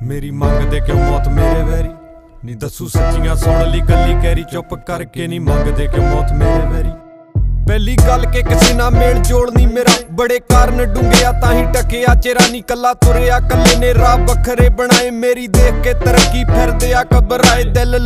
मेरी मंगदे क्यों मौत मेरे वैरी नी दसू सच्चियां सुन ली गल्ली कैरी चुप करके नी मंगदे क्यों मौत मेरे वैरी। पहली गल के किसी ना मेल जोड़ नी मेरा बड़े कारण डूंघिया ताही टकिया चेरा नी कला तुरिया कल्ले ने राह बखरे बनाए मेरी देख के तरक्की फिर दिया घबराए दिल